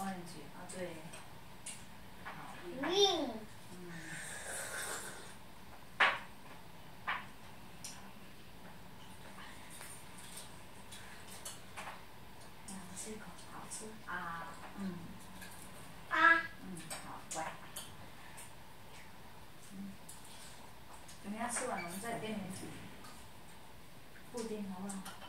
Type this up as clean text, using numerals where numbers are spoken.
orange 啊，对。好，厉害。嗯。吃一口，好吃啊，好，乖。等一下吃完，我们再给你布丁，好不好？